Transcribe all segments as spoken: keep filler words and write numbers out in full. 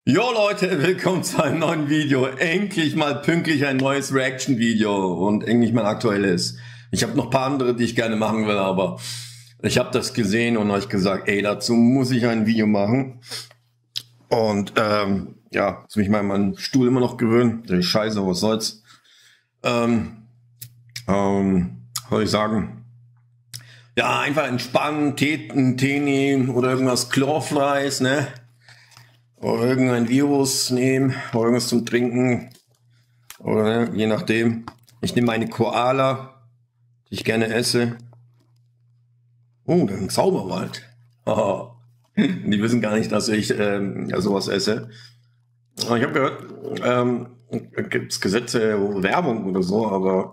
Jo Leute, willkommen zu einem neuen Video. Endlich mal pünktlich ein neues Reaction-Video und endlich mal aktuelles. Ich habe noch ein paar andere, die ich gerne machen will, aber ich habe das gesehen und euch gesagt, ey, dazu muss ich ein Video machen. Und ähm, ja, muss mich mal an meinen Stuhl immer noch gewöhnen. Der ist scheiße, was soll's. Ähm, ähm, was soll ich sagen? Ja, einfach entspannen, Tee, einen Tee nehmen oder irgendwas Chlorfleiß, ne? Oder irgendein Virus nehmen, oder irgendwas zum Trinken. Oder ne, je nachdem. Ich nehme meine Koala, die ich gerne esse. Oh, da ist ein Zauberwald. Oh. Die wissen gar nicht, dass ich ähm, ja, sowas esse. Ich habe gehört, ähm, gibt es Gesetze, Werbung oder so, aber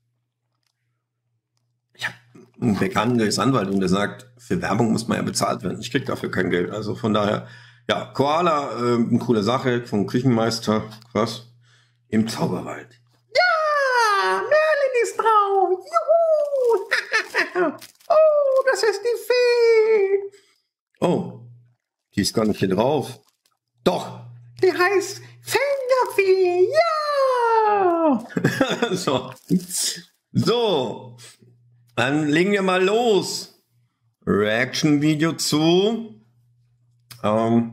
ich habe einen Bekannten, der ist Anwalt und der sagt, für Werbung muss man ja bezahlt werden. Ich kriege dafür kein Geld. Also von daher, ja, Koala, äh, eine coole Sache vom Küchenmeister, was? Im Zauberwald. Ja, Merlin ist drauf. Juhu. Oh, das ist die Fee. Oh, die ist gar nicht hier drauf. Doch. Die heißt Fengerfee. Ja. so. So. Dann legen wir mal los. Reaction-Video zu ähm,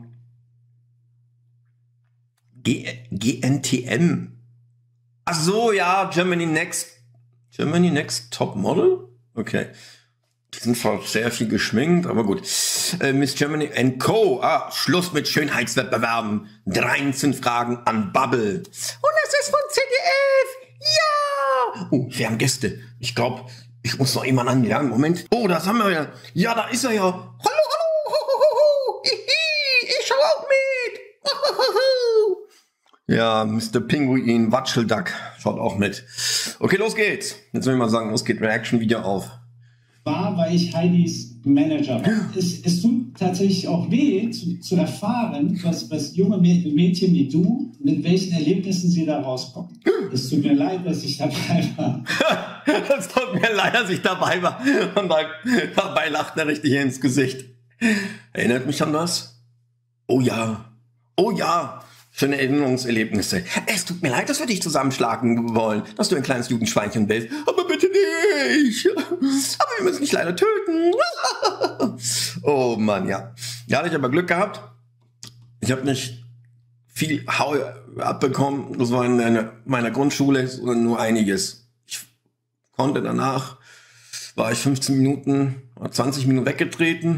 G GNTM. Ach so, ja, Germany Next. Germany Next Top Model? Okay. Die sind zwar sehr viel geschminkt, aber gut. Äh, Miss Germany and Co. Ah, Schluss mit Schönheitswettbewerben. dreizehn Fragen an Bubble. Und das ist von Z D F. Ja. Oh, wir haben Gäste. Ich glaube, ich muss noch jemanden an. Ja, Moment. Oh, das haben wir ja. Ja, da ist er ja. Hallo, hallo. Hohoho. Hihi, ich schau auch mit. Hohoho. Ja, Mister Pinguin Watschelduck schaut auch mit. Okay, los geht's. Jetzt will ich mal sagen, los geht Reaction-Video auf. War, weil ich Heidis Manager war. Es, es tut tatsächlich auch weh, zu, zu erfahren, was, was junge Mädchen wie du, mit welchen Erlebnissen sie da rauskommen. Es tut mir leid, dass ich dabei war. Es tut mir leid, dass ich dabei war. Und dabei lacht er richtig ins Gesicht. Erinnert mich an das? Oh ja. Oh ja. Schöne Erinnerungserlebnisse. Es tut mir leid, dass wir dich zusammenschlagen wollen, dass du ein kleines Jugendschweinchen bist. Aber bitte nicht. Aber wir müssen dich leider töten. Oh Mann, ja. Da hatte ich aber Glück gehabt. Ich habe nicht viel Hau abbekommen. Das war in meiner Grundschule, sondern nur einiges. Ich konnte danach, war ich fünfzehn Minuten, zwanzig Minuten weggetreten.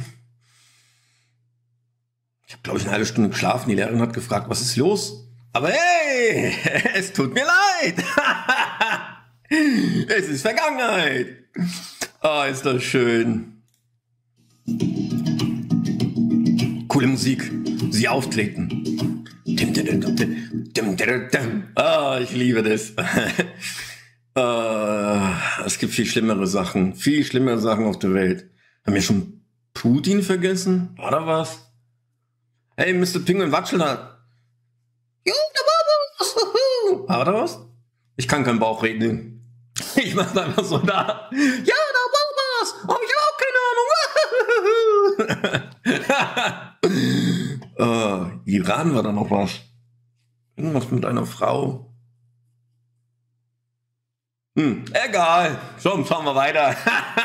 Ich habe, glaube ich, eine halbe Stunde geschlafen. Die Lehrerin hat gefragt, was ist los? Aber hey, es tut mir leid. Es ist Vergangenheit. Oh, ist das schön. Coole Musik. Sie auftreten. Ah, ich liebe das. Es gibt viel schlimmere Sachen. Viel schlimmere Sachen auf der Welt. Haben wir schon Putin vergessen? War da was? Hey, Mister Pinguin Watschelduck. Jo, da war was. War da was? Ich kann keinen Bauch reden. Ich mach's einfach so da. Ja, da war was. Hab ich auch keine uh, Ahnung. Iran war da noch was. Irgendwas mit einer Frau. Hm, egal. So, schauen wir weiter.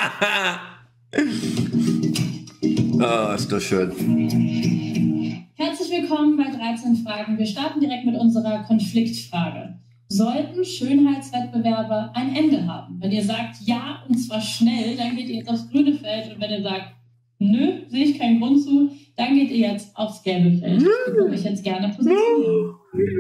Oh, ist das schön. Herzlich willkommen bei dreizehn Fragen. Wir starten direkt mit unserer Konfliktfrage. Sollten Schönheitswettbewerbe ein Ende haben? Wenn ihr sagt ja, und zwar schnell, dann geht ihr jetzt aufs grüne Feld. Und wenn ihr sagt, nö, sehe ich keinen Grund zu, dann geht ihr jetzt aufs gelbe Feld. Ich würde euch jetzt gerne positionieren.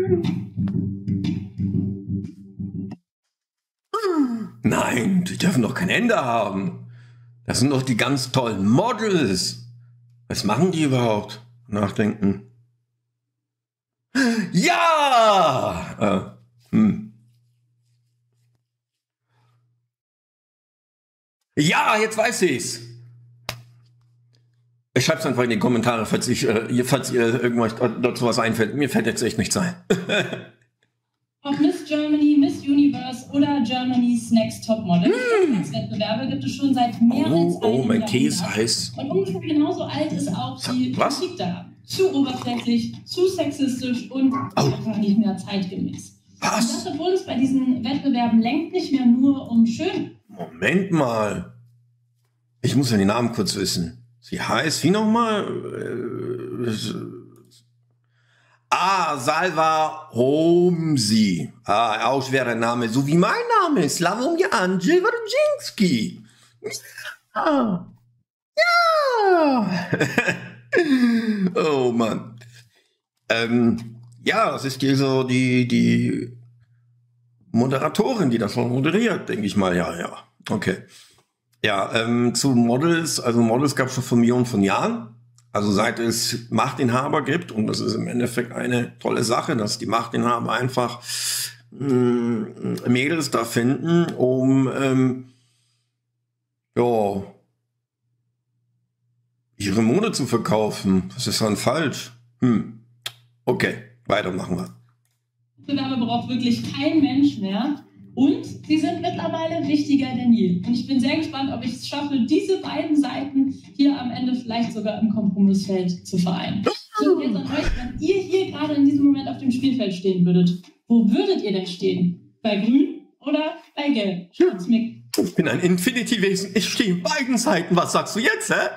Nein, die dürfen doch kein Ende haben. Das sind doch die ganz tollen Models. Was machen die überhaupt? Nachdenken. Ja! Äh, hm. Ja, jetzt weiß ich's. Ich schreib's einfach in die Kommentare, falls, ich, äh, falls ihr irgendwas dazu was einfällt. Mir fällt jetzt echt nichts ein. Auch Miss Germany, Miss Universe oder Germany's Next Top Model. Wettbewerbe gibt es schon seit mehr oh, als einem Oh, mein Jahrhundert. Tee ist heiß. Und ungefähr genauso alt ist auch die Was? Kritik daran. zu oberflächlich, zu sexistisch und Oh. einfach nicht mehr zeitgemäß. Und Was? das, obwohl es bei diesen Wettbewerben längst nicht mehr nur um schön. Moment mal. Ich muss ja den Namen kurz wissen. Sie heißt, wie nochmal? Äh, ah, Salva Homsi. Ah, auch schwerer Name. So wie mein Name. Slavomir Andrzej Wawrzyński. Ah. Ja. Oh Mann. Ähm, ja, das ist hier so die, die Moderatorin, die das moderiert, denke ich mal. Ja, ja. Okay. Ja, ähm, zu Models, also Models gab es schon vor Millionen von Jahren. Also seit es Machtinhaber gibt, und das ist im Endeffekt eine tolle Sache, dass die Machtinhaber einfach mh, Mädels da finden, um ähm, ja, ihre Mode zu verkaufen. Das ist dann falsch. Hm. Okay, weitermachen wir. Wettbewerbe braucht wirklich kein Mensch mehr. Und sie sind mittlerweile wichtiger denn je. Und ich bin sehr gespannt, ob ich es schaffe, diese beiden Seiten hier am Ende vielleicht sogar im Kompromissfeld zu vereinen. So, jetzt an euch, wenn ihr hier gerade in diesem Moment auf dem Spielfeld stehen würdet, wo würdet ihr denn stehen? Bei Grün oder bei Gelb? Schreibt's mir Ich bin ein Infinity-Wesen. Ich stehe in beiden Seiten. Was sagst du jetzt, hä?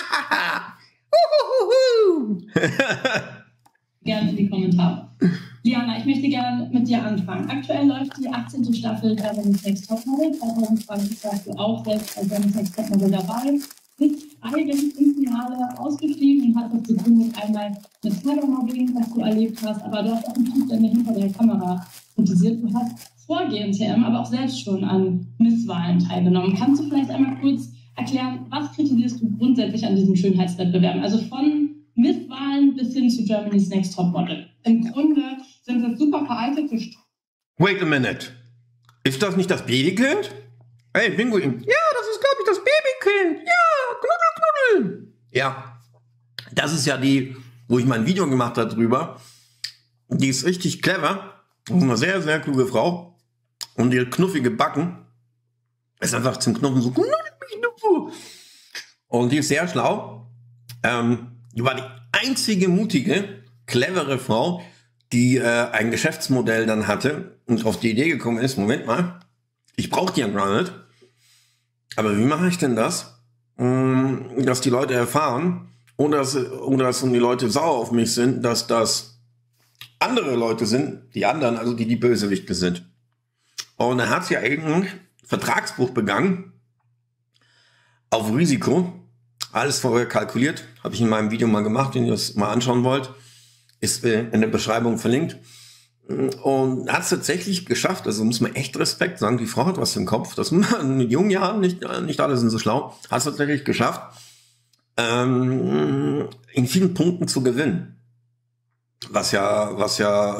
gerne in die Kommentare. Liana, ich möchte gerne mit dir anfangen. Aktuell läuft die achtzehnte Staffel Germany's Next Topmodel. zwanzig zwanzig warst du auch selbst als Germany's Next Topmodel dabei. Bist eigentlich im Finale ausgeschrieben und hast das zu tun mit einmal mit Cybermobbing, was du erlebt hast, aber du hast auch einen Typ, der hinter der Kamera kritisiert. Du hast vor G N T M, aber auch selbst schon an Misswahlen teilgenommen. Kannst du vielleicht einmal kurz erklären, was kritisierst du grundsätzlich an diesen Schönheitswettbewerben? Also von Misswahlen bis hin zu Germany's Next Topmodel. Im Grunde sind das super veraltete St Wait a minute. Ist das nicht das Babykind? Hey, Pinguin. Ja, das ist, glaube ich, das Babykind. Ja, knuddel, knuddel. Ja, das ist ja die, wo ich mal ein Video gemacht habe drüber. Die ist richtig clever. Das ist eine sehr, sehr kluge Frau. Und ihre knuffige Backen ist einfach zum Knuffen so. Und die ist sehr schlau. Ähm, die war die einzige mutige, clevere Frau, die äh, ein Geschäftsmodell dann hatte und auf die Idee gekommen ist, Moment mal, ich brauche die ja gar nicht, aber wie mache ich denn das, ähm, dass die Leute erfahren, oder dass, oder dass die Leute sauer auf mich sind, dass das andere Leute sind, die anderen, also die die Bösewichte sind. Und dann hat sie ja irgendeinen Vertragsbruch begangen, auf Risiko, alles vorher kalkuliert, habe ich in meinem Video mal gemacht, wenn ihr das mal anschauen wollt, ist äh, in der Beschreibung verlinkt. Und hat es tatsächlich geschafft, also muss man echt Respekt sagen, die Frau hat was im Kopf, das in jungen Jahren, nicht, nicht alle sind so schlau, hat es tatsächlich geschafft, ähm, in vielen Punkten zu gewinnen. Was ja, was ja,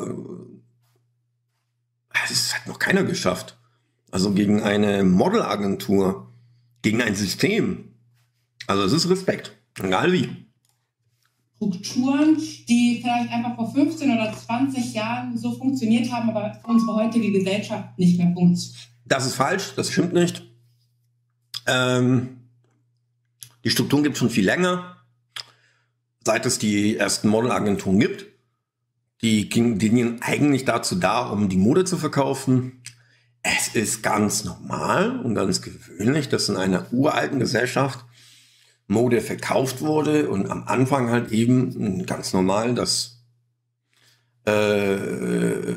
das hat noch keiner geschafft. Also gegen eine Modelagentur, gegen ein System. Also es ist Respekt, egal wie. Strukturen, die vielleicht einfach vor fünfzehn oder zwanzig Jahren so funktioniert haben, aber für unsere heutige Gesellschaft nicht mehr funktionieren. Das ist falsch, das stimmt nicht. Ähm, die Strukturen gibt es schon viel länger, seit es die ersten Modelagenturen gibt. Die, ging, die dienen eigentlich dazu da, um die Mode zu verkaufen. Es ist ganz normal und ganz gewöhnlich, dass in einer uralten Gesellschaft Mode verkauft wurde und am Anfang halt eben ganz normal das äh,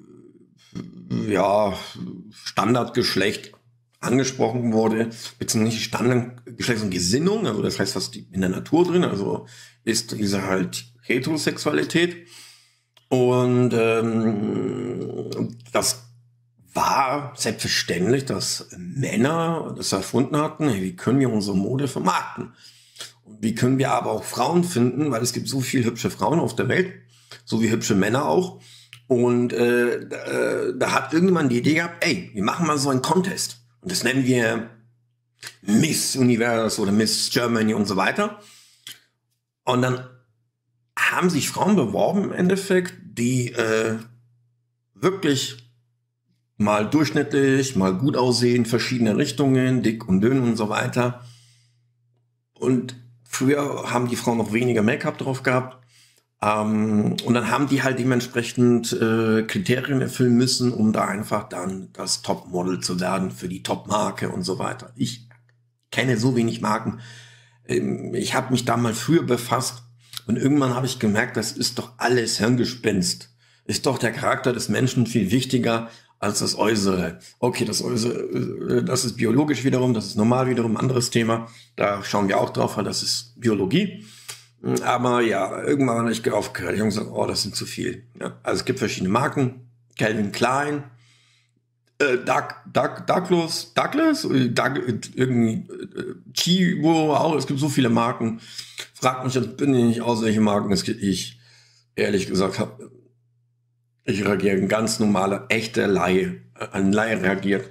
ja, Standardgeschlecht angesprochen wurde, beziehungsweise nicht Standardgeschlecht, sondern Gesinnung, also das heißt, was die in der Natur drin, also ist diese halt Heterosexualität. Und ähm, das war selbstverständlich, dass Männer das erfunden hatten, hey, wie können wir unsere Mode vermarkten? Und wie können wir aber auch Frauen finden, weil es gibt so viele hübsche Frauen auf der Welt, so wie hübsche Männer auch. Und äh, äh, da hat irgendjemand die Idee gehabt, ey, wir machen mal so einen Contest. Und das nennen wir Miss Universe oder Miss Germany und so weiter. Und dann haben sich Frauen beworben im Endeffekt, die äh, wirklich mal durchschnittlich, mal gut aussehen, verschiedene Richtungen, dick und dünn und so weiter. Und früher haben die Frauen noch weniger Make-up drauf gehabt. Ähm, und dann haben die halt dementsprechend äh, Kriterien erfüllen müssen, um da einfach dann das Top-Model zu werden für die Top-Marke und so weiter. Ich kenne so wenig Marken. Ähm, ich habe mich da mal früher befasst und irgendwann habe ich gemerkt, das ist doch alles Hirngespinst. Ist doch der Charakter des Menschen viel wichtiger als das Äußere. Okay, das Äußere, das ist biologisch wiederum, das ist normal wiederum ein anderes Thema. Da schauen wir auch drauf, weil das ist Biologie. Aber ja, irgendwann habe ich aufgehört. Ich habe gesagt, oh, das sind zu viel. Ja, also es gibt verschiedene Marken. Calvin Klein, äh, Doug, Doug, Douglas, Douglas, Doug, irgendwie äh, Chibo, auch. Es gibt so viele Marken. Fragt mich jetzt bin ich nicht aus, welche Marken es gibt. Ich ehrlich gesagt habe, ich reagiere ein ganz normaler, echter Laie. Ein Laie reagiert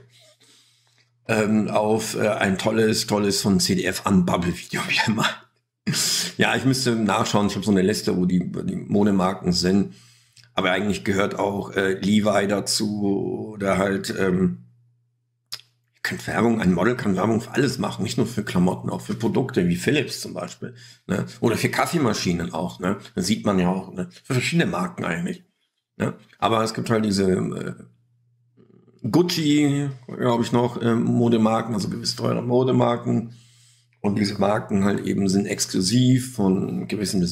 ähm, auf äh, ein tolles, tolles von C D F Unbubble-Video wie immer. Ja, ich müsste nachschauen. Ich habe so eine Liste, wo die, die Modemarken sind. Aber eigentlich gehört auch äh, Levi dazu oder halt ähm, ihr könnt Werbung, ein Model kann Werbung für alles machen, nicht nur für Klamotten, auch für Produkte wie Philips zum Beispiel, ne? Oder für Kaffeemaschinen auch. Ne? Das sieht man ja auch, ne? Für verschiedene Marken eigentlich. Ne? Aber es gibt halt diese äh, Gucci, glaube ich noch, äh, Modemarken, also gewiss teure Modemarken. Und diese Marken halt eben sind exklusiv von gewissen,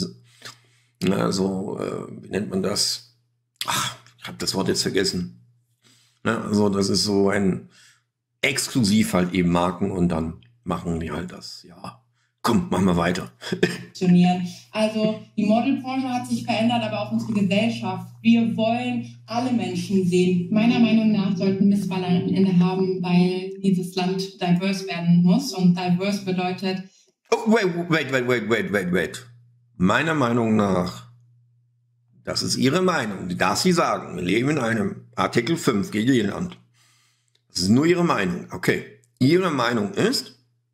also äh, wie nennt man das? Ach, ich habe das Wort jetzt vergessen. Ne? Also das ist so ein exklusiv halt eben Marken und dann machen die halt das. Ja, komm, machen wir weiter. Funktionieren. Also die Modelbranche hat sich verändert, aber auch unsere Gesellschaft. Wir wollen alle Menschen sehen. Meiner Meinung nach sollten Misswahl ein Ende haben, weil dieses Land divers werden muss. Und divers bedeutet... Oh, wait, wait, wait, wait, wait, wait, wait. Meiner Meinung nach, das ist Ihre Meinung, die darf sie sagen. Wir leben in einem Artikel fünf gegen Irland. Das ist nur Ihre Meinung. Okay. Ihre Meinung ist,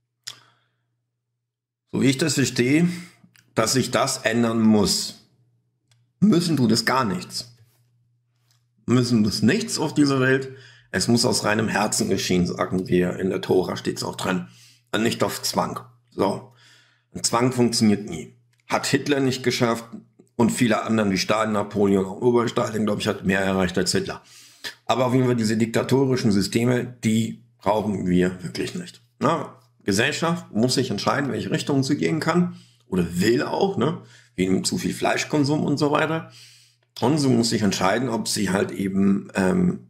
so wie ich das verstehe, dass sich das ändern muss. Müssen tut es gar nichts. Müssen tut es nichts auf dieser Welt. Es muss aus reinem Herzen geschehen, sagen wir. In der Tora steht es auch drin. Und nicht auf Zwang. So. Und Zwang funktioniert nie. Hat Hitler nicht geschafft und viele anderen wie Stalin, Napoleon, auch Oberstalin, glaube ich, hat mehr erreicht als Hitler. Aber auf jeden Fall diese diktatorischen Systeme, die brauchen wir wirklich nicht. Na, Gesellschaft muss sich entscheiden, welche Richtung sie gehen kann oder will auch, ne, wegen zu viel Fleischkonsum und so weiter. Und sie muss sich entscheiden, ob sie halt eben ähm,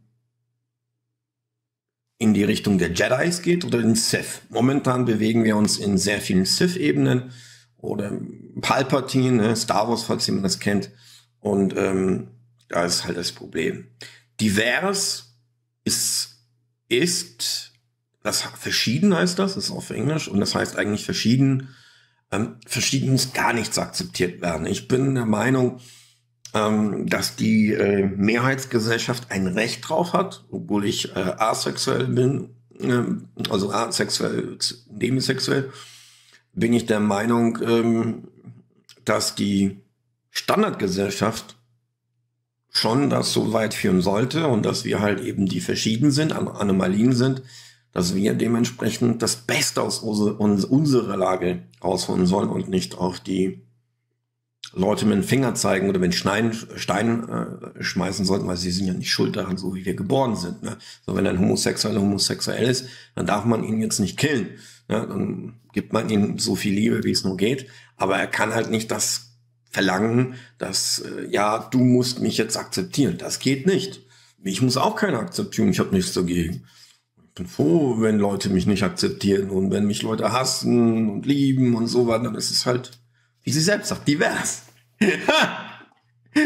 in die Richtung der Jedis geht oder in Sith. Momentan bewegen wir uns in sehr vielen Sith-Ebenen oder Palpatine, ne, Star Wars, falls jemand das kennt. Und ähm, da ist halt das Problem. Divers ist, ist das verschieden heißt das, das ist auf Englisch und das heißt eigentlich verschieden. Ähm, verschieden muss gar nichts akzeptiert werden. Ich bin der Meinung, ähm, dass die äh, Mehrheitsgesellschaft ein Recht drauf hat, obwohl ich äh, asexuell bin, äh, also asexuell, demisexuell, bin ich der Meinung, ähm, dass die Standardgesellschaft schon das so weit führen sollte und dass wir halt eben die verschieden sind, Anomalien sind, dass wir dementsprechend das Beste aus unserer Lage rausholen sollen und nicht auf die Leute mit dem Finger zeigen oder mit Stein, Stein äh, schmeißen sollten, weil sie sind ja nicht schuld daran, so wie wir geboren sind. Ne? So, wenn ein Homosexueller homosexuell ist, dann darf man ihn jetzt nicht killen. Ne? Dann gibt man ihm so viel Liebe, wie es nur geht. Aber er kann halt nicht das verlangen, dass, äh, ja, du musst mich jetzt akzeptieren. Das geht nicht. Ich muss auch keiner akzeptieren. Ich habe nichts dagegen. Ich bin froh, wenn Leute mich nicht akzeptieren und wenn mich Leute hassen und lieben und so weiter, dann ist es halt, wie sie selbst sagt, divers. Ich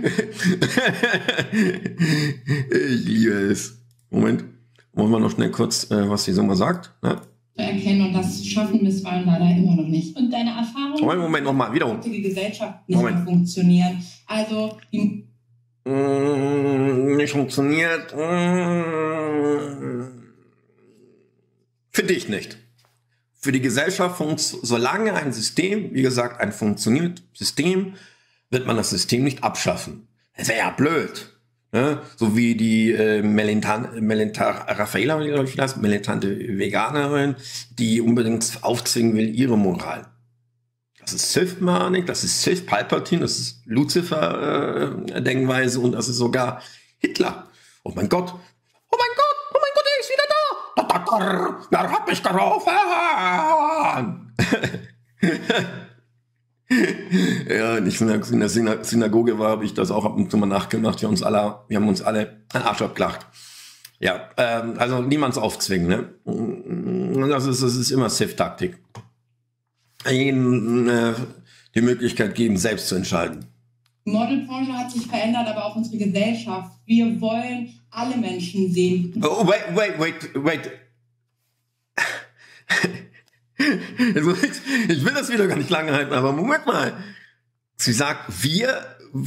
liebe es. Moment, wollen wir noch schnell kurz, äh, was sie so mal sagt? Ne? Erkennen und das schaffen Misswahlen leider immer noch nicht. Und deine Erfahrung? Moment, Moment, nochmal, wiederum. Die Gesellschaft nicht Moment. mehr funktionieren. Also die Mm, nicht funktioniert. Mm, für dich nicht. Für die Gesellschaft funktioniert, solange ein System, wie gesagt, ein funktionierendes System, wird man das System nicht abschaffen. Das wäre ja blöd. Ne? So wie die äh, Melentan, Melentan, Raffaella, wie ich das, militante Veganerin, die unbedingt aufzwingen will, ihre Moral. Das ist Sith-Manik, das ist Sith Palpatine, das ist Lucifer-Denkweise äh, und das ist sogar Hitler. Oh mein Gott. Oh mein Gott, oh mein Gott, er ist wieder da. Da, da, da, da hab ich gerufen. Ja, und ich in der Synagoge war, habe ich das auch ab und zu mal nachgemacht. Wir, uns alle, wir haben uns alle einen Arsch abgelacht. Ja, ähm, also niemands aufzwingen, ne? Das ist, das ist immer Sith-Taktik. Ihnen äh, die Möglichkeit geben, selbst zu entscheiden. Die Modelbranche hat sich verändert, aber auch unsere Gesellschaft. Wir wollen alle Menschen sehen. Oh, wait, wait, wait, wait. Ich will das wieder gar nicht lange halten, aber Moment mal. Sie sagt, wir,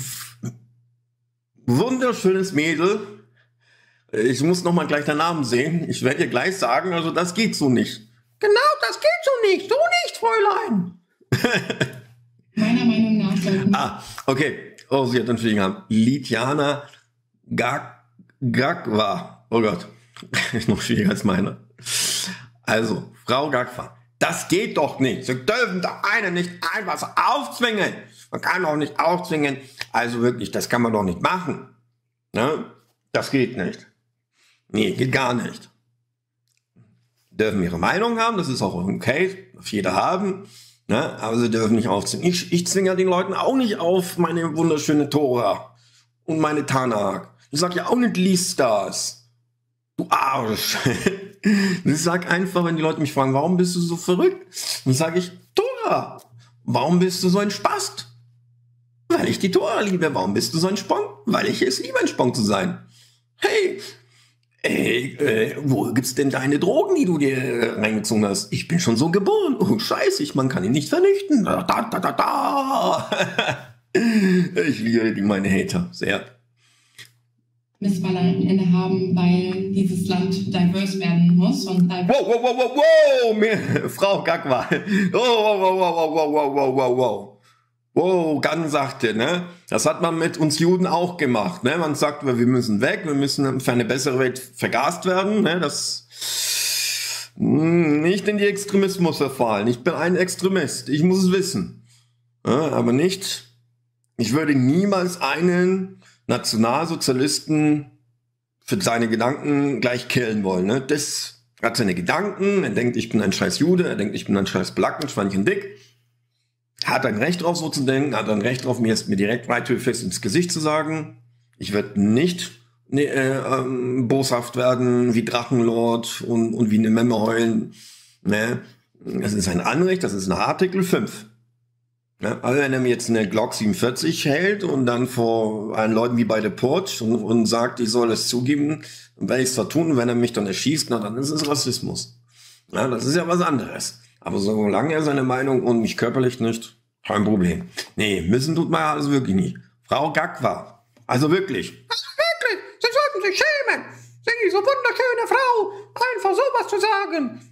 wunderschönes Mädel. Ich muss noch mal gleich den Namen sehen. Ich werde ihr gleich sagen, also das geht so nicht. Genau, das geht so nicht. So nicht, Fräulein. Meiner Meinung nach sollten... Ah, okay. Oh, sie hat einen Fliegen haben. Lidiana Gag Gagwa. Oh Gott. Ist noch schwieriger als meiner. Also, Frau Gagwa. Das geht doch nicht. Sie dürfen doch einen nicht einfach aufzwingen. Man kann doch nicht aufzwingen. Also wirklich, das kann man doch nicht machen. Ne? Das geht nicht. Nee, geht gar nicht. Dürfen ihre Meinung haben, das ist auch okay, darf jeder haben, ne? Aber sie dürfen nicht aufzwingen. Ich, ich zwinge den Leuten auch nicht auf meine wunderschöne Tora und meine Tanakh. Ich sag ja auch nicht, lies das. Du Arsch. Ich sag einfach, wenn die Leute mich fragen, warum bist du so verrückt? Dann sage ich, Tora, warum bist du so ein Spast? Weil ich die Tora liebe. Warum bist du so ein Spong? Weil ich es liebe, ein Spong zu sein. Hey, Ey, äh, wo gibt's denn deine Drogen, die du dir äh, reingezogen hast? Ich bin schon so geboren. Oh, scheiße, man kann ihn nicht vernichten. Da, da, da, da, da. Ich liebe die, meine Hater sehr. Misswahl am Ende haben, weil dieses Land divers werden muss. Und wow, wow, wow, wow, wow, Mir, Frau Gagwa. Oh, wow, wow, wow, wow, wow, wow, wow, wow. Wow, ganz sachte, ne? Das hat man mit uns Juden auch gemacht, ne? Man sagt, wir müssen weg, wir müssen für eine bessere Welt vergast werden, ne? Das mh, nicht in die Extremismus verfallen. Ich bin ein Extremist, ich muss es wissen. Ja, aber nicht, ich würde niemals einen Nationalsozialisten für seine Gedanken gleich killen wollen, ne? Das hat seine Gedanken, er denkt, ich bin ein scheiß Jude, er denkt, ich bin ein scheiß Black, ein Schweinchen dick. Hat ein Recht drauf, so zu denken, hat ein Recht drauf, mir, mir direkt right to face ins Gesicht zu sagen. Ich werde nicht ne, äh, ähm, boshaft werden wie Drachenlord und, und wie eine Memme heulen. Ne? Das ist ein Anrecht, das ist nach Artikel fünf. Ne? Also wenn er mir jetzt eine Glock siebenundvierzig hält und dann vor allen Leuten wie bei der Purge und, und sagt, ich soll es zugeben, dann werde ich es zwar tun, und wenn er mich dann erschießt, na, dann ist es Rassismus. Ja, das ist ja was anderes. Aber solange er seine Meinung und mich körperlich nicht, kein Problem. Nee, müssen tut man alles wirklich nicht. Frau Gagwa, also wirklich. Also wirklich, Sie sollten sich schämen. Sie, so wunderschöne Frau, einfach sowas zu sagen.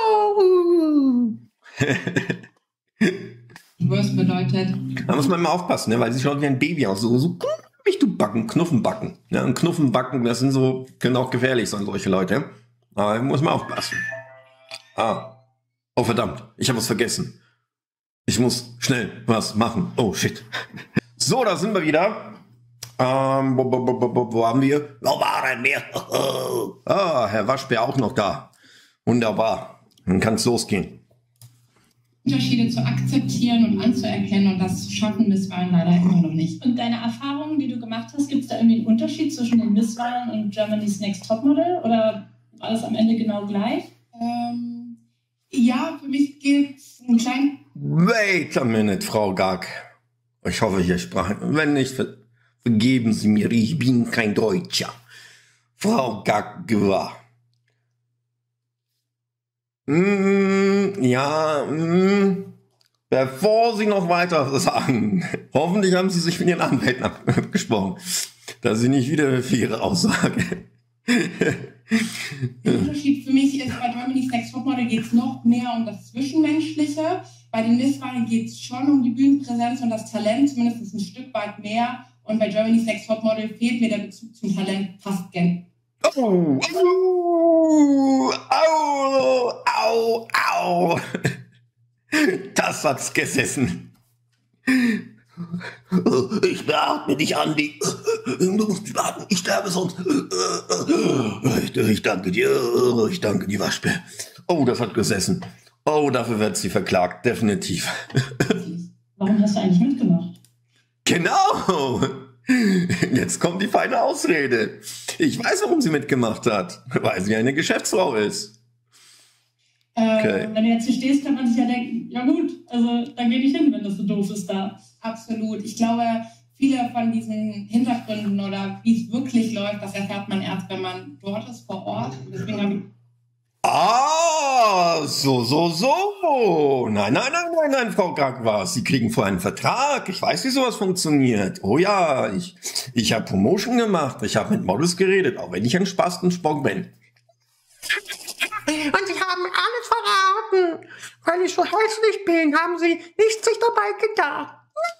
Oh. divers bedeutet... Da muss man mal aufpassen, ne? Weil sie schaut wie ein Baby aus. So, so mich du Backen, Knuffenbacken. Ja, und Knuffenbacken, das sind so, können auch gefährlich sein, solche Leute. Aber da muss man aufpassen. Ah. Oh verdammt, ich habe was vergessen. Ich muss schnell was machen. Oh shit. So, da sind wir wieder. Ähm, wo, wo, wo, wo, wo haben wir? Wo waren wir? Ah, Herr Waschbär auch noch da. Wunderbar. Dann kann es losgehen. Unterschiede zu akzeptieren und anzuerkennen, und das schaffen Misswahlen leider immer noch nicht. Und deine Erfahrungen, die du gemacht hast, gibt es da irgendwie einen Unterschied zwischen den Misswahlen und Germany's Next Topmodel? Oder war das am Ende genau gleich? Ähm, ja, für mich gibt es einen kleinen... Wait a minute, Frau Gag. Ich hoffe, ich sprach. Wenn nicht, ver vergeben Sie mir, ich bin kein Deutscher. Frau Gagwa. Mm, ja, mm, bevor Sie noch weiter sagen, hoffentlich haben Sie sich mit Ihren Anwälten abgesprochen, dass Sie nicht wieder für Ihre Aussage. Der Unterschied für mich ist, bei Germany's Next Topmodel geht es noch mehr um das Zwischenmenschliche. Bei den Misswahlen geht es schon um die Bühnenpräsenz und das Talent, zumindest ein Stück weit mehr. Und bei Germany's Next Topmodel fehlt mir der Bezug zum Talent fast gern. Oh, au, au, au, au. Das das hat's gesessen. Ich beatme dich, Andi. Du musst mich beatmen, ich sterbe sonst. Ich, ich danke dir, ich danke dir, Waschbär. Oh, das hat gesessen. Oh, dafür wird sie verklagt, definitiv. Warum hast du eigentlich mitgemacht? Genau. Jetzt kommt die feine Ausrede. Ich weiß, warum sie mitgemacht hat. Weil sie eine Geschäftsfrau ist. Okay. Äh, wenn du jetzt hier stehst, kann man sich ja denken, ja gut, also dann geh nicht hin, wenn das so doof ist da. Absolut. Ich glaube, viele von diesen Hintergründen oder wie es wirklich läuft, das erfährt man erst, wenn man dort ist, vor Ort. Deswegen habe ich Ah, so, so, so. Nein, nein, nein, nein, nein, Frau Gagwas. Sie kriegen vorher einen Vertrag. Ich weiß, wie sowas funktioniert. Oh ja, ich, ich habe Promotion gemacht. Ich habe mit Models geredet, auch wenn ich ein Spastenspock bin. Und sie haben alles verraten. Weil ich so hässlich bin, haben sie nicht sich dabei gedacht.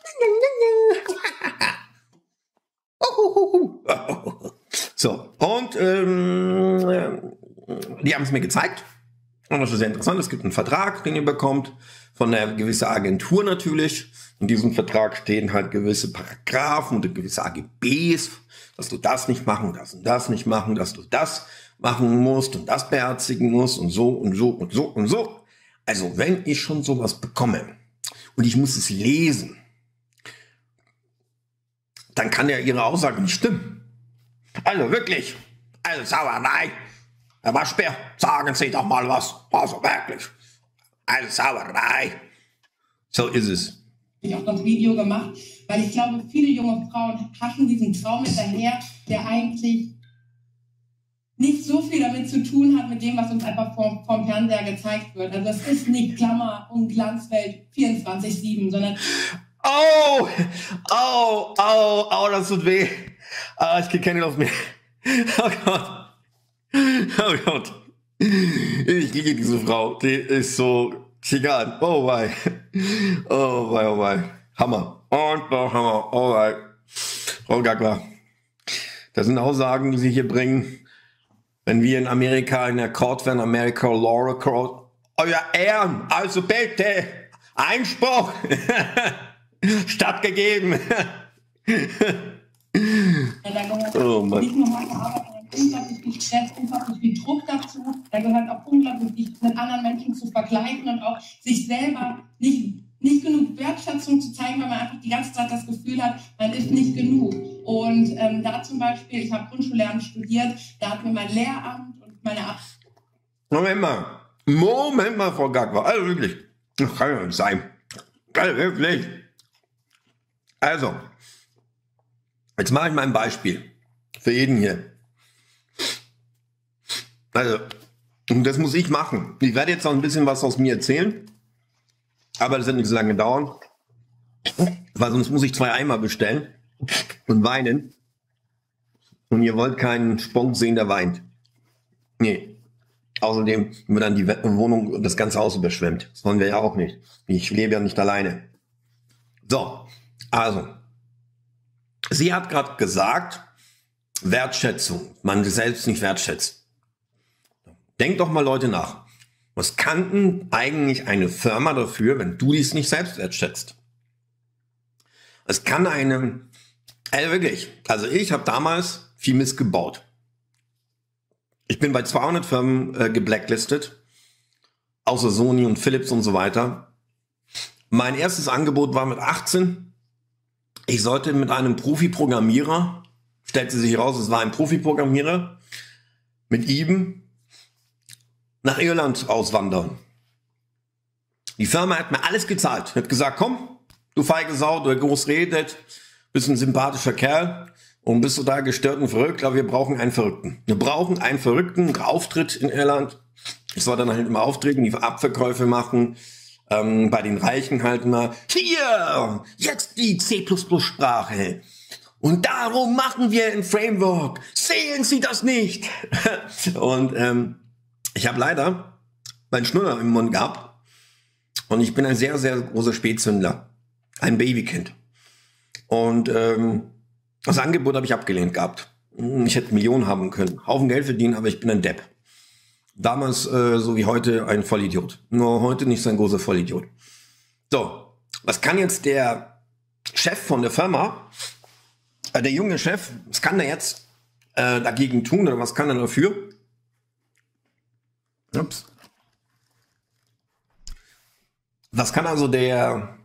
So, und ähm, die haben es mir gezeigt. Und das ist sehr interessant. Es gibt einen Vertrag, den ihr bekommt, von einer gewissen Agentur natürlich. In diesem Vertrag stehen halt gewisse Paragraphen und gewisse A G Bs, dass du das nicht machen, das und das nicht machen, dass du das machen musst und das beherzigen musst und so und so und so und so. Also wenn ich schon sowas bekomme und ich muss es lesen, dann kann ja ihre Aussage nicht stimmen. Also wirklich, also Sauerei. Herr Waschbär, sagen Sie doch mal was. Also wirklich, eine Sauerei. So ist es. Ich auch das Video gemacht, weil ich glaube, viele junge Frauen haschen diesen Traum hinterher, der eigentlich nicht so viel damit zu tun hat, mit dem, was uns einfach vom, vom Fernseher gezeigt wird. Also es ist nicht Klammer und Glanzwelt vierundzwanzig sieben, sondern... Oh, oh, oh, oh, das tut weh. Ah, ich krieg keine Luft mehr. Oh Gott. Oh Gott. Ich liebe diese Frau. Die ist so egal. Oh wei. Oh wei, oh wei. Hammer. Und noch Hammer. Oh wei. Frau Gagwa. Das sind Aussagen, die Sie hier bringen. Wenn wir in Amerika in der Court wären, America Law Court. Euer Ehren, also bitte. Einspruch. Stattgegeben. Oh Mann. Nicht nur meine Arbeit, sondern unglaublich viel Stress, unglaublich viel Druck dazu. Da gehört auch unglaublich viel mit anderen Menschen zu vergleichen und auch sich selber nicht, nicht genug Wertschätzung zu zeigen, weil man einfach die ganze Zeit das Gefühl hat, man ist nicht genug. Und ähm, da zum Beispiel, ich habe Grundschullehramt studiert, da hat mir mein Lehramt und meine Ab Moment mal. Moment mal, Frau Gagwa. Also wirklich. Das kann ja nicht sein. Also wirklich. Also, jetzt mache ich mal ein Beispiel für jeden hier. Also, und das muss ich machen. Ich werde jetzt noch ein bisschen was aus mir erzählen, aber das wird nicht so lange dauern, weil sonst muss ich zwei Eimer bestellen und weinen. Und ihr wollt keinen Spunk sehen, der weint. Nee. Außerdem wird dann die Wohnung und das ganze Haus überschwemmt. Das wollen wir ja auch nicht. Ich lebe ja nicht alleine. So. Also, sie hat gerade gesagt, Wertschätzung, man selbst nicht wertschätzt. Denkt doch mal Leute nach. Was kann denn eigentlich eine Firma dafür, wenn du dies nicht selbst wertschätzt? Es kann eine, also wirklich, also ich habe damals viel Mist gebaut. Ich bin bei zweihundert Firmen äh, geblacklistet, außer Sony und Philips und so weiter. Mein erstes Angebot war mit achtzehn. Ich sollte mit einem Profi-Programmierer, stellte sich heraus, es war ein Profi-Programmierer, mit ihm nach Irland auswandern. Die Firma hat mir alles gezahlt. Hat gesagt, komm, du feige Sau, du groß redet, bist ein sympathischer Kerl und bist du da gestört und verrückt, aber wir brauchen einen Verrückten. Wir brauchen einen Verrückten, Auftritt in Irland. Ich soll dann halt immer auftreten, die Abverkäufe machen. Ähm, bei den Reichen halt mal, hier, jetzt die C plus plus Sprache. Und darum machen wir ein Framework. Sehen Sie das nicht? Und ähm, ich habe leider meinen Schnuller im Mund gehabt. Und ich bin ein sehr, sehr großer Spätzündler. Ein Babykind. Und ähm, das Angebot habe ich abgelehnt gehabt. Ich hätte Millionen haben können. Haufen Geld verdienen, aber ich bin ein Depp. Damals, äh, so wie heute, ein Vollidiot. Nur heute nicht so ein großer Vollidiot. So, was kann jetzt der Chef von der Firma, äh, der junge Chef, was kann der jetzt äh, dagegen tun oder was kann er dafür? Ups. Was kann also der,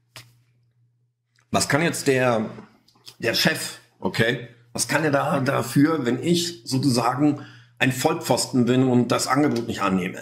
was kann jetzt der, der Chef, okay, was kann er da dafür, wenn ich sozusagen ein Vollpfosten bin und das Angebot nicht annehme?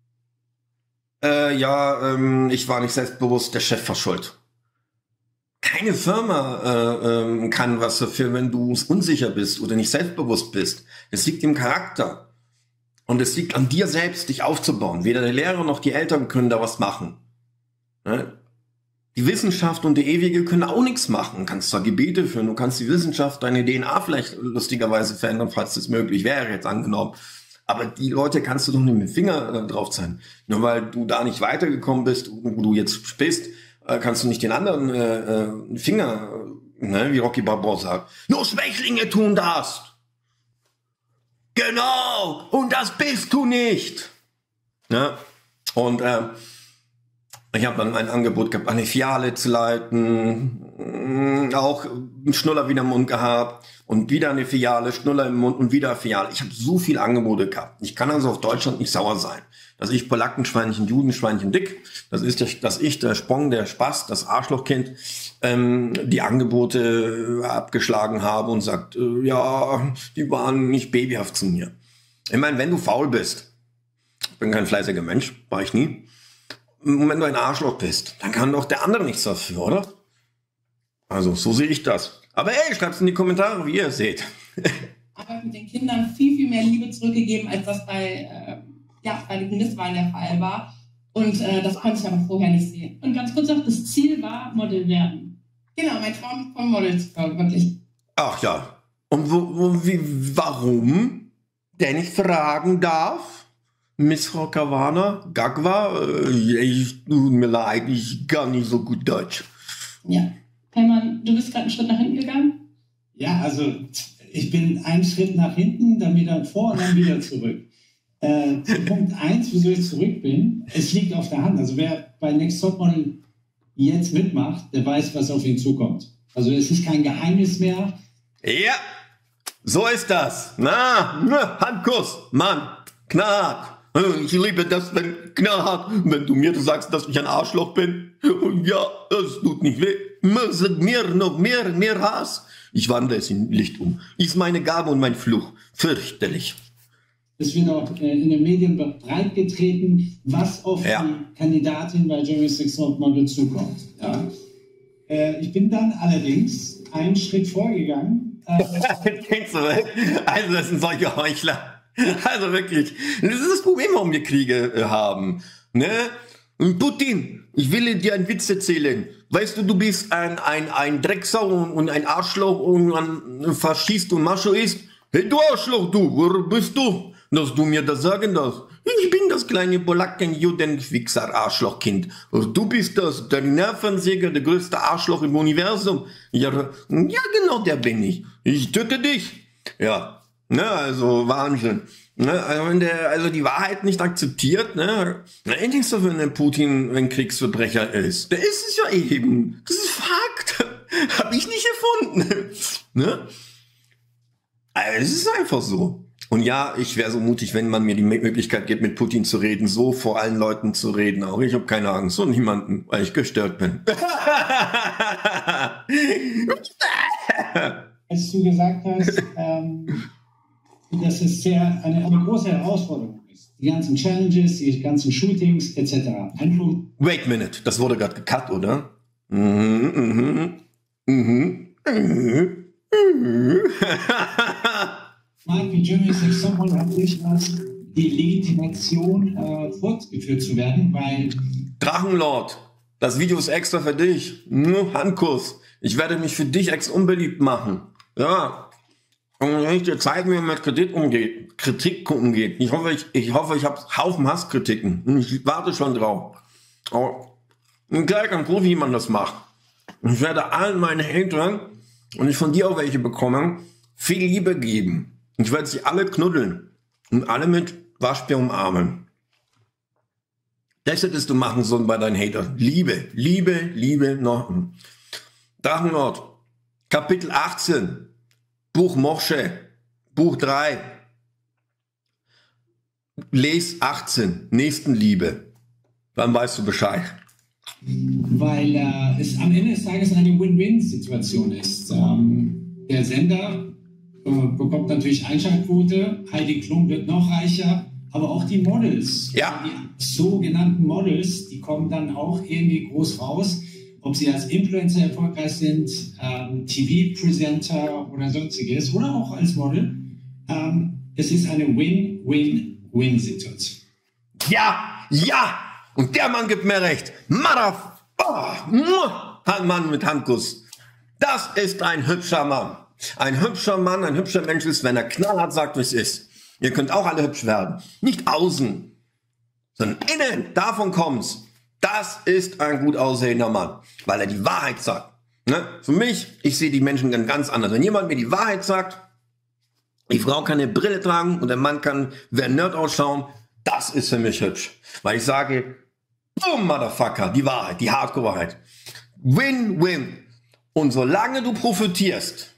Äh, ja, ähm, ich war nicht selbstbewusst, der Chef war schuld. Keine Firma äh, ähm, kann was dafür, wenn du unsicher bist oder nicht selbstbewusst bist. Es liegt im Charakter. Und es liegt an dir selbst, dich aufzubauen. Weder der Lehrer noch die Eltern können da was machen. Ne? Die Wissenschaft und der Ewige können auch nichts machen. Du kannst zwar Gebete führen, du kannst die Wissenschaft, deine D N A vielleicht lustigerweise verändern, falls das möglich wäre, jetzt angenommen. Aber die Leute kannst du doch nicht mit dem Finger äh, drauf zeigen. Nur weil du da nicht weitergekommen bist, wo du jetzt bist, äh, kannst du nicht den anderen äh, äh, Finger, äh, ne, wie Rocky Balboa sagt. Nur Schwächlinge tun das. Genau. Und das bist du nicht. Ne? Und äh, ich habe dann ein Angebot gehabt, eine Filiale zu leiten, auch einen Schnuller wieder im Mund gehabt und wieder eine Filiale, Schnuller im Mund und wieder eine Filiale. Ich habe so viele Angebote gehabt. Ich kann also auf Deutschland nicht sauer sein. Dass ich Polacken, Schweinchen, Juden, Schweinchen dick, das ist der, dass ich, der Spong, der Spaß, das Arschlochkind, ähm, die Angebote abgeschlagen habe und sagt, äh, ja, die waren nicht babyhaft zu mir. Ich meine, wenn du faul bist, ich bin kein fleißiger Mensch, war ich nie, und wenn du ein Arschloch bist, dann kann doch der andere nichts dafür, oder? Also, so sehe ich das. Aber ey, schreibt's in die Kommentare, wie ihr es seht. Aber mit den Kindern viel, viel mehr Liebe zurückgegeben, als das bei, äh, ja, bei den Misswahlen der Fall war. Und äh, das konnte ich aber vorher nicht sehen. Und ganz kurz auch, das Ziel war Model werden. Genau, mein Traum von Model zu werden, wirklich. Ach ja. Und wo, wo, wie, warum? Denn ich fragen darf? Miss Frau Caruana, Gagwa, äh, ich, tut mir leid, ich kann nicht so gut Deutsch. Ja. Hermann, du bist gerade einen Schritt nach hinten gegangen? Ja, also ich bin einen Schritt nach hinten, dann wieder vor und dann wieder zurück. Äh, zu Punkt eins, wieso ich zurück bin, es liegt auf der Hand. Also wer bei Next Topmodel jetzt mitmacht, der weiß, was auf ihn zukommt. Also es ist kein Geheimnis mehr. Ja, so ist das. Na, na Handkuss, Mann, knarrt. Ich liebe das, wenn knarrt, wenn du mir sagst, dass ich ein Arschloch bin. Und ja, es tut nicht weh. Mehr, noch mehr, mehr Hass. Ich wandle es in Licht um. Ist meine Gabe und mein Fluch. Fürchterlich. Es wird auch äh, in den Medien breitgetreten, was auf ja. die Kandidatin bei Germany's Next Topmodel zukommt. Ja. Äh, ich bin dann allerdings einen Schritt vorgegangen. Äh, also das sind solche Heuchler. Also wirklich, das ist das Problem, warum wir Kriege äh, haben. Ne? Und Putin, ich will dir einen Witz erzählen. Weißt du, du bist ein, ein, ein Drecksau und, und ein Arschloch und ein Faschist und Machoist. Hey, du Arschloch, du, wo bist du, dass du mir das sagen darfst? Ich bin das kleine Polacken, Juden, Wichser, Arschlochkind. Und du bist das, der Nervensäger, der größte Arschloch im Universum. Ja, ja, genau, der bin ich. Ich töte dich. Ja. Ne, also Wahnsinn. Ne, also wenn der also die Wahrheit nicht akzeptiert, ne, na, endlich so, wenn der Putin ein Kriegsverbrecher ist. Der ist es ja eben. Das ist Fakt. Hab ich nicht erfunden. Ne? Also, es ist einfach so. Und ja, ich wäre so mutig, wenn man mir die Möglichkeit gibt, mit Putin zu reden, so vor allen Leuten zu reden. Auch ich habe keine Angst und niemanden, weil ich gestört bin. Als du gesagt hast, ähm, dass es sehr eine, eine große Herausforderung ist. Die ganzen Challenges, die ganzen Shootings et cetera. Wait a minute, das wurde gerade gecut, oder? Mhm, mhm, mhm, mhm, mhm. Marken wie Germany's Next Topmodel haben durchaus die Legitimation, äh, fortgeführt zu werden, weil... Drachenlord, das Video ist extra für dich. Nur Handkuss. Ich werde mich für dich extra unbeliebt machen. Ja. Und wenn ich dir zeigen, wie man mit Kritik umgeht, Kritik umgeht. Ich hoffe, ich, ich hoffe, ich habe Haufen Hasskritiken. Ich warte schon drauf. Aber ich gleich ein Profi, wie man das macht. Ich werde allen meinen Hatern, und ich von dir auch welche bekommen, viel Liebe geben. Ich werde sie alle knuddeln und alle mit Waschbär umarmen. Das hättest du machen sollen bei deinen Hatern. Liebe, Liebe, Liebe, noch. Drachenlord, Kapitel achtzehn, Buch Mosche, Buch drei. Les achtzehn, Nächstenliebe. Dann weißt du Bescheid. Weil äh, es am Ende des Tages eine Win-Win-Situation ist. Ähm, der Sender äh, bekommt natürlich Einschaltquote, Heidi Klum wird noch reicher, aber auch die Models, Ja. die sogenannten Models, die kommen dann auch irgendwie groß raus, ob sie als Influencer erfolgreich sind, ähm, T V-Presenter oder sonstiges, oder auch als Model. Ähm, es ist eine Win-Win-Win-Situation. Ja, ja! Und der Mann gibt mir recht. Mother... Oh, ein Mann mit Handkuss. Das ist ein hübscher Mann. Ein hübscher Mann, ein hübscher Mensch ist, wenn er knallhart sagt, wie es ist. Ihr könnt auch alle hübsch werden. Nicht außen, sondern innen. Davon kommt's. Das ist ein gut aussehender Mann, weil er die Wahrheit sagt. Ne? Für mich, ich sehe die Menschen ganz anders. Wenn jemand mir die Wahrheit sagt, die Frau kann eine Brille tragen und der Mann kann wie ein Nerd ausschauen, das ist für mich hübsch. Weil ich sage, boom, Motherfucker, die Wahrheit, die Hardcore-Wahrheit. Win-win. Und solange du profitierst,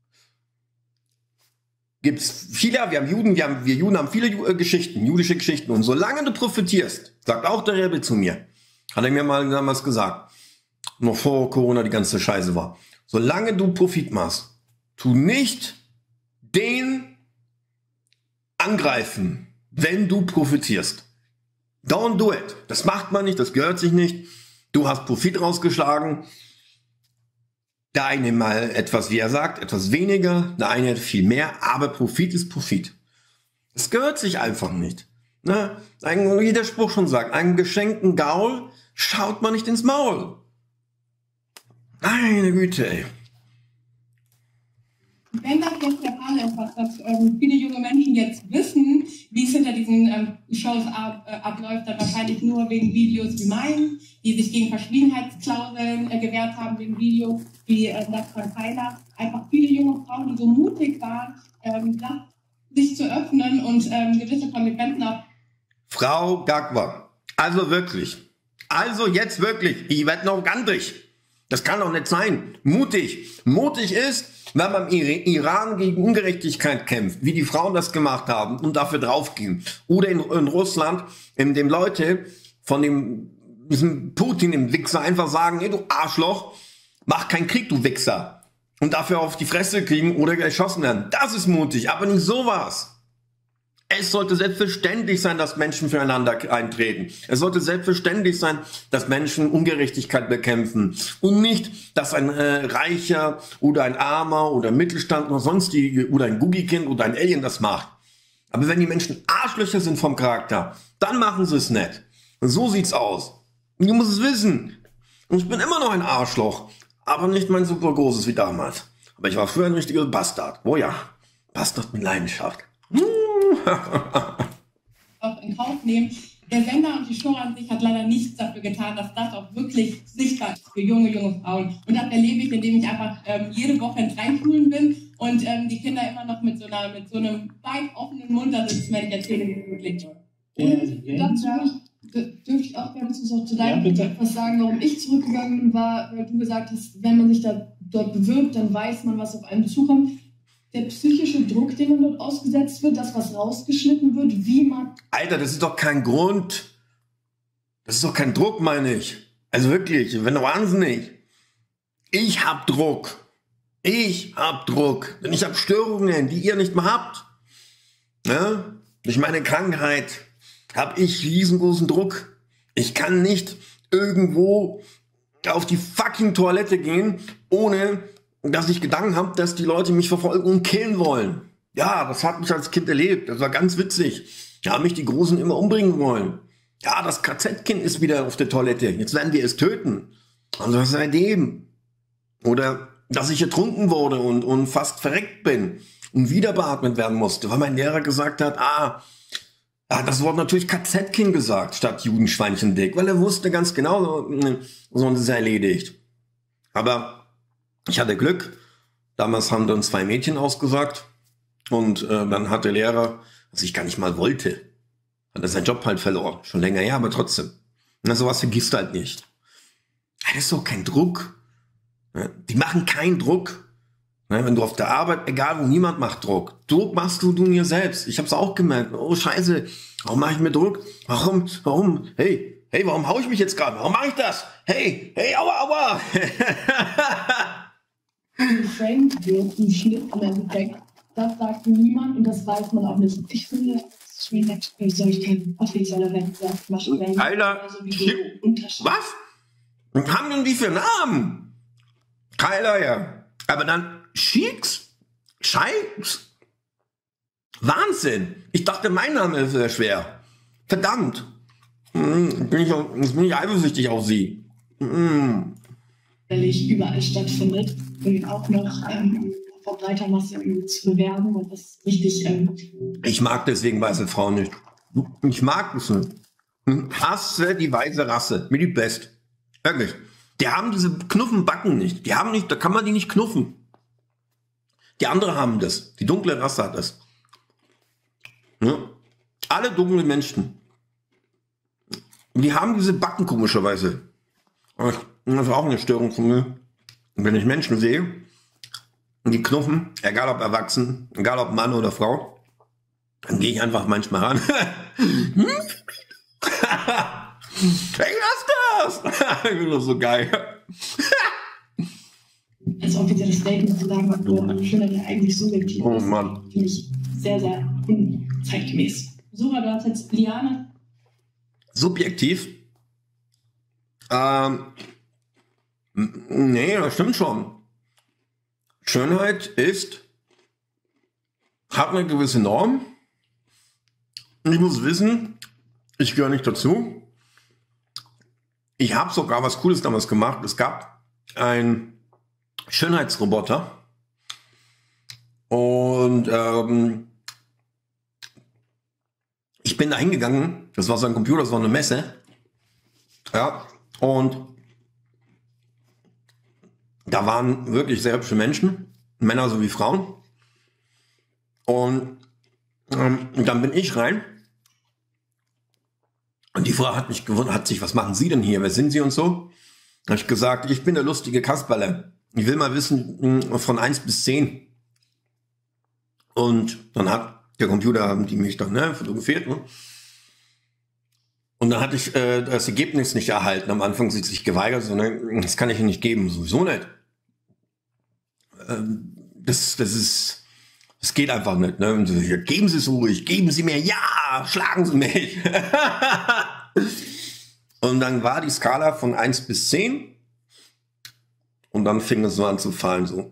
gibt's viele, wir haben Juden, wir, haben, wir Juden haben viele äh, Geschichten, jüdische Geschichten. Und solange du profitierst, sagt auch der Rebbe zu mir, hat er mir mal damals gesagt, noch vor Corona die ganze Scheiße war. Solange du Profit machst, tu nicht den angreifen, wenn du profitierst. Don't do it. Das macht man nicht, das gehört sich nicht. Du hast Profit rausgeschlagen. Der eine mal etwas, wie er sagt, etwas weniger, der eine viel mehr, aber Profit ist Profit. Das gehört sich einfach nicht. Ne? Ein, wie der Spruch schon sagt, einem geschenkten Gaul schaut man nicht ins Maul. Meine Güte, ey. Wenn das jetzt der Fall ist, dass, dass ähm, viele junge Menschen jetzt wissen, wie es hinter diesen ähm, Shows ab, äh, abläuft, dann wahrscheinlich nur wegen Videos wie meinen, die sich gegen Verschwiegenheitsklauseln äh, gewehrt haben, wegen Videos wie äh, das von Tyler. Einfach viele junge Frauen, die so mutig waren, ähm, das, sich zu öffnen und ähm, gewisse Konsequenzen auf. Frau Gagwa, also wirklich, also jetzt wirklich, ich werde noch gandrig. Das kann doch nicht sein. Mutig. Mutig ist, wenn man im Iran gegen Ungerechtigkeit kämpft, wie die Frauen das gemacht haben und dafür draufgehen. Oder in, in Russland, in dem Leute von dem diesem Putin, dem Wichser, einfach sagen, hey, du Arschloch, mach keinen Krieg, du Wichser. Und dafür auf die Fresse kriegen oder erschossen werden. Das ist mutig, aber nicht sowas. Es sollte selbstverständlich sein, dass Menschen füreinander eintreten. Es sollte selbstverständlich sein, dass Menschen Ungerechtigkeit bekämpfen. Und nicht, dass ein äh, Reicher oder ein Armer oder Mittelstand oder sonstige oder ein Googie-Kind oder ein Alien das macht. Aber wenn die Menschen Arschlöcher sind vom Charakter, dann machen sie es nicht. Und so sieht's aus. Und du musst es wissen. Und ich bin immer noch ein Arschloch. Aber nicht mein super großes wie damals. Aber ich war früher ein richtiger Bastard. Oh ja, Bastard mit Leidenschaft. auch in Kauf nehmen. Der Sender und die Show an sich hat leider nichts dafür getan, dass das auch wirklich sichtbar ist für junge, junge Frauen. Und das erlebe ich, indem ich einfach ähm, jede Woche in drei Schulen bin und ähm, die Kinder immer noch mit so, einer, mit so einem weit offenen Mund da sitzen, wenn ich erzähle, wie es wirklich läuft. Und dazu dürfte ich auch gerne zu, zu deinem Ja, etwas sagen, warum ich zurückgegangen bin, war, weil du gesagt hast, wenn man sich da dort bewirbt, dann weiß man, was auf einen zukommt. Der psychische Druck, den man dort ausgesetzt wird, das, was rausgeschnitten wird, wie man... Alter, das ist doch kein Grund. Das ist doch kein Druck, meine ich. Also wirklich, ich bin doch wahnsinnig. Ich hab Druck. Ich hab Druck. Denn ich hab Störungen, die ihr nicht mehr habt. Ja? Durch meine Krankheit habe ich riesengroßen Druck. Ich kann nicht irgendwo auf die fucking Toilette gehen, ohne dass ich Gedanken habe, dass die Leute mich verfolgen und killen wollen. Ja, das hat mich als Kind erlebt. Das war ganz witzig. Da haben mich die Großen immer umbringen wollen. Ja, das K Z-Kind ist wieder auf der Toilette. Jetzt werden wir es töten. Also seitdem. Oder dass ich ertrunken wurde und, und fast verreckt bin und wieder beatmet werden musste, weil mein Lehrer gesagt hat, ah, ah das Wort natürlich K Z-Kind gesagt, statt Judenschweinchendick, weil er wusste ganz genau, so, so ist es erledigt. Aber ich hatte Glück. Damals haben dann zwei Mädchen ausgesagt. Und äh, dann hat der Lehrer, was ich gar nicht mal wollte, hat er seinen Job halt verloren. Schon länger her, aber trotzdem. Na, sowas vergisst du halt nicht. Das ist doch kein Druck. Die machen keinen Druck. Wenn du auf der Arbeit, egal wo, niemand macht Druck. Druck machst du, du mir selbst. Ich hab's auch gemerkt. Oh, scheiße. Warum mache ich mir Druck? Warum? Warum? Hey, hey, warum hau ich mich jetzt gerade? Warum mache ich das? Hey, hey, aua, aua. Geframed wird im Schnitt im Endeffekt. Das sagt niemand und das weiß man auch nicht. Ich finde, es ist wie gesagt, wie soll ich kein offizieller Wettbewerb machen? Alter, was? Haben denn die für Namen? Kyler, ja. Aber dann Cheeks? Scheiß? Wahnsinn. Ich dachte, mein Name ist sehr schwer. Verdammt. Hm, bin ich, jetzt bin ich eifersüchtig auf sie. Hm. Überall stattfindet und auch noch ähm, vor breiter Masse zu bewerben und das ist richtig. Ähm ich mag deswegen weiße Frauen nicht. Ich mag das nicht. Ich hasse die weiße Rasse. Mir die best. Wirklich. Die haben diese Knuffenbacken nicht. Die haben nicht, da kann man die nicht knuffen. Die anderen haben das. Die dunkle Rasse hat das. Ja. Alle dunklen Menschen. Die haben diese Backen komischerweise. Das ist auch eine Störung von mir. Und wenn ich Menschen sehe, und die knuffen, egal ob erwachsen, egal ob Mann oder Frau, dann gehe ich einfach manchmal ran. Hey, was ist das? Ich bin doch so geil. Als offizielles Statement zu sagen, was du Schöner ja eigentlich subjektiv Oh ist, Mann. finde ich sehr, sehr unzeitgemäß. Sora, du hast jetzt Liane. Subjektiv? Ähm, m- nee, das stimmt schon. Schönheit ist, hat eine gewisse Norm. Und ich muss wissen, ich gehöre nicht dazu. Ich habe sogar was Cooles damals gemacht. Es gab einen Schönheitsroboter. Und ähm, ich bin da hingegangen. Das war so ein Computer, das war eine Messe. Ja, und da waren wirklich sehr hübsche Menschen, Männer sowie Frauen. Und ähm, dann bin ich rein. Und die Frau hat mich gewundert, hat sich, was machen Sie denn hier? Wer sind Sie und so? Habe ich gesagt, ich bin der lustige Kasperle. Ich will mal wissen, von eins bis zehn. Und dann hat der Computer, die mich dann ne, fotografiert. Ne? Und dann hatte ich äh, das Ergebnis nicht erhalten. Am Anfang sie sich geweigert, so, ne, das kann ich Ihnen nicht geben, sowieso nicht. Ähm, das, das ist, das geht einfach nicht. Ne? Und so, ja, geben Sie es ruhig, geben Sie mir, ja, schlagen Sie mich. Und dann war die Skala von eins bis zehn. Und dann fing es so an zu fallen, so.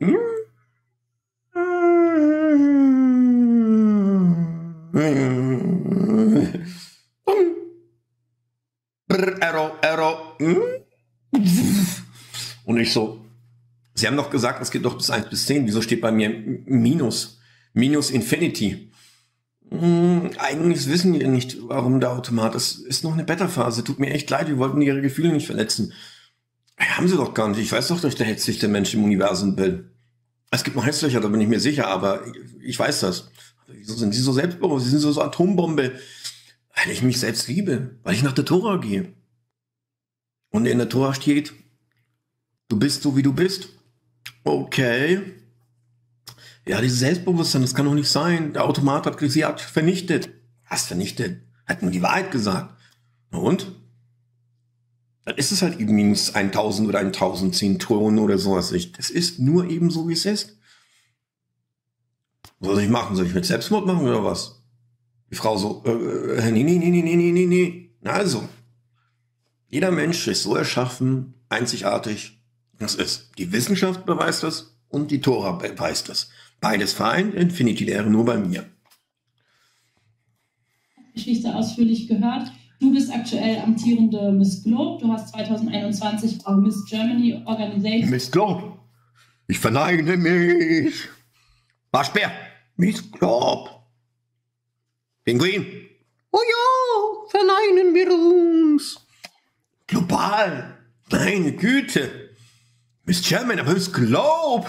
Error, Error. Und ich so, Sie haben doch gesagt, es geht doch bis eins bis zehn. Wieso steht bei mir Minus? Minus Infinity. Hm, eigentlich wissen wir nicht, warum der Automat ist. Ist noch eine Beta-Phase. Tut mir echt leid, wir wollten Ihre Gefühle nicht verletzen. Haben Sie doch gar nicht. Ich weiß doch, dass der hässlichste Mensch im Universum bin. Es gibt noch hässlicher, da bin ich mir sicher, aber ich, ich weiß das. Wieso sind Sie so selbstbewusst? Sie sind so, so Atombombe. Weil ich mich selbst liebe. Weil ich nach der Tora gehe. Und in der Tora steht, du bist so, wie du bist. Okay. Ja, dieses Selbstbewusstsein, das kann doch nicht sein. Der Automat hat sie hat vernichtet. Was vernichtet? Hat nur die Wahrheit gesagt. Und? Dann ist es halt eben minus tausend oder tausendzehn Thronen oder sowas. Das ist nur eben so, wie es ist. Was soll ich machen? Soll ich mit Selbstmord machen oder was? Die Frau so, äh, nee, nee, nee, nee, nee, nee, nee. Na also, jeder Mensch ist so erschaffen, einzigartig. Das ist, die Wissenschaft beweist das und die Tora beweist das. Beides vereint, Infinity-Lehre nur bei mir. Geschichte ausführlich gehört. Du bist aktuell amtierende Miss Globe. Du hast zwanzig einundzwanzig auch Miss Germany Organization. Miss Globe, ich verneige mich. Waschbär, Miss Globe. Pinguin. Oh ja, verneinen wir uns. Global, meine Güte. Miss Germany, aber Miss Globe.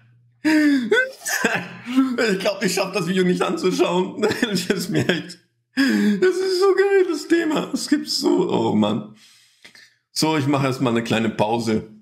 Ich glaube, ich schaffe das Video nicht anzuschauen. Das ist mir echt. Das ist so geil, das Thema. Es gibt so, oh Mann. So, ich mache erstmal eine kleine Pause.